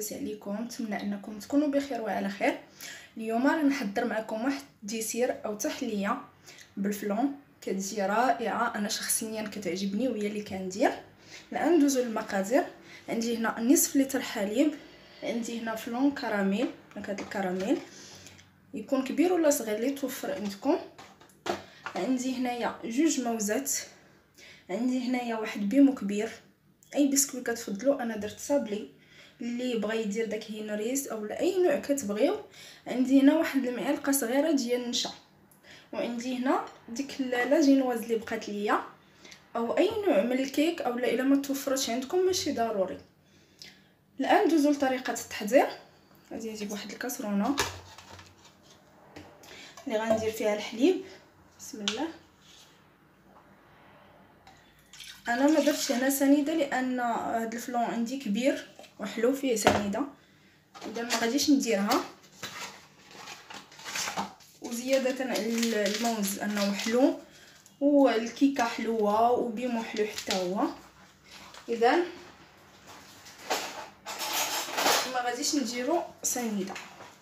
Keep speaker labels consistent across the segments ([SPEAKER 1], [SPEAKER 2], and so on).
[SPEAKER 1] لاباس عليكم؟ نتمنى انكم تكونوا بخير وعلى خير. اليوم راه نحضر معكم واحد الديسير او تحليه بالفلون كتجي رائعه. انا شخصيا كتعجبني وهي اللي كندير. الان ندوزو للمقادير. عندي هنا نصف لتر حليب، عندي هنا فلون كراميل، هذا الكراميل يكون كبير ولا صغير اللي توفر عندكم. عندي هنايا جوج موزات، عندي هنايا واحد بيمو كبير، اي بسكويت كتفضلوا. انا درت صابلي اللي بغى يدير داك هينوريز او اي نوع كتبغيو. عندي هنا واحد المعلقه صغيره ديال النشا، وعندي هنا ديك لا جينواز اللي بقات ليا، او اي نوع من الكيك، او الا ما توفرش عندكم ماشي ضروري. الان ندوزو لطريقه التحضير. غادي نجيب واحد الكاسرونه اللي غندير فيها الحليب. بسم الله. انا ما درتش هنا سنيده لان هذا الفلون عندي كبير وحلو فيه سنيده، اذا ما غاديش نديرها. وزياده على الموز انه حلو والكيكه حلوه وبيمو حلو حتى هو، اذا ما غاديش نديرو سنيده.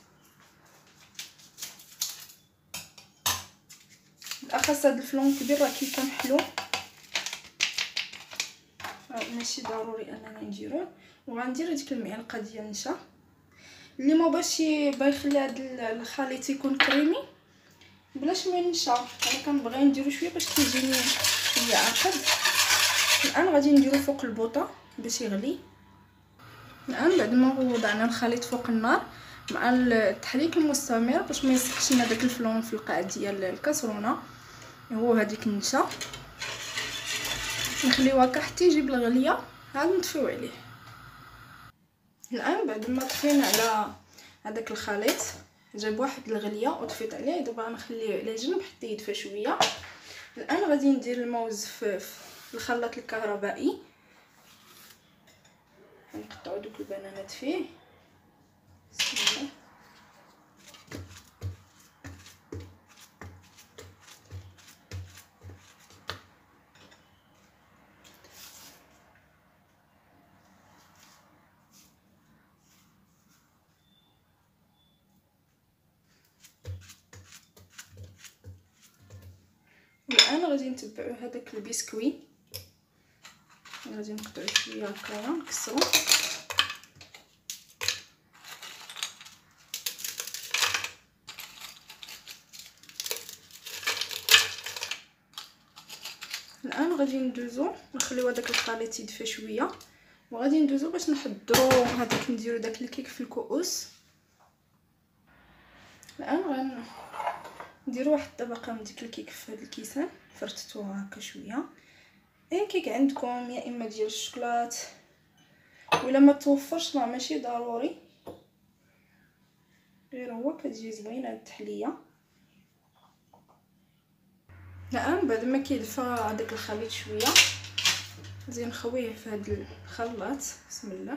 [SPEAKER 1] بالاخص هذا الفلون كبير راه كيكون حلو، ماشي ضروري اننا نديروه. وغندير ديك المعلقه ديال النشا اللي ما باش يخلي هذا الخليط يكون كريمي بلاش من النشا. انا كنبغي نديرو شويه باش كيجيني شويه عقد. الان غادي نديرو فوق البوطه باش يغلي. الان بعد ما وضعنا الخليط فوق النار مع التحريك المستمر باش ما يسحش لنا داك الفلون في القاع ديال الكاسرونه، هو هذيك النشا نخليوه هكا حتى يجيب الغليه، عاد نطفيو عليه. الان بعد ما طفينا على هذاك الخليط جاب واحد الغليه وطفيت عليه، دابا نخليه على جنب حتى يدفى شويه. الان غادي ندير الموز في الخلاط الكهربائي، نقطعوا دوك البنانات فيه. بسم الله. والان غادي نتبعوا هذاك البسكوي، غادي نقطعوا شويه هكايا نكسروا. الان غادي ندوزو نخليو هذاك الخليط يدفى شويه، وغادي ندوزو باش نحضروا هذاك نديرو داك الكيك في الكؤوس. الان غنديروا واحد الطبقه من ديك الكيك في هذا الكيسان، فرتتوها هكا شويه. اي كيك عندكم، يا اما ديال الشوكولات، ولا ما توفرش راه ماشي ضروري، غير هو كتجي زوينه التحليه. الان بعد ما كيدفى هذاك الخليط شويه غادي نخويه في هذا الخلاط. بسم الله.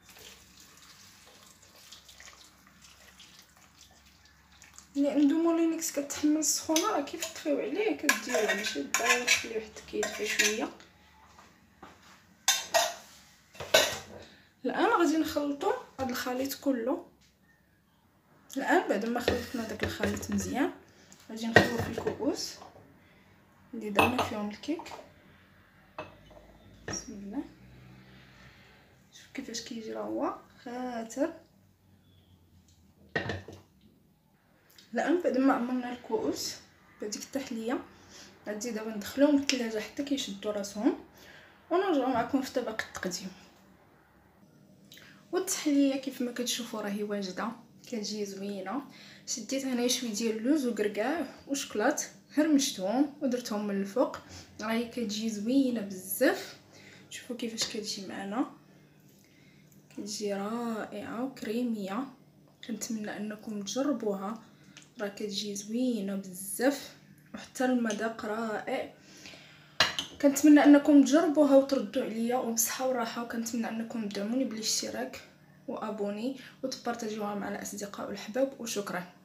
[SPEAKER 1] اللي عنده مولينكس كتحمل السخونه راه كيف تطفيو عليه كديروه، ماشي ضروري تخليوه حتى كيدفى شويه. الان غادي نخلطوا هذا الخليط كله. الان بعد ما خلطنا داك الخليط مزيان غادي نخلوه في الكؤوس اللي درنا فيهم الكيك. بسم الله. شوف كيفاش كيجي، راه هو خاطر. الان بعد ما عمرنا الكؤوس بهذيك التحليه غادي دابا ندخلوهم للثلاجه حتى كيشدوا راسهم، ونرجعوا معكم في طبق التقديم. والتحليه كيف ما كتشوفوا راهي واجده، كتجي زوينه. شديت هنايا شويه ديال اللوز وكركاع وشكلاط، هرمشتهم ودرتهم من الفوق، راهي كتجي زوينه بزاف. شوفوا كيفاش كتجي معنا، كتجي رائعه وكريميه. كنتمنى انكم تجربوها، راه كتجي زوينه بزاف وحتى المذاق رائع. كنتمنى انكم تجربوها وتردوا عليا وبصحه وراحه، وكنتمنى انكم تدعموني بالاشتراك وابوني وتبارطاجيوها مع الاصدقاء والحباب. وشكرا.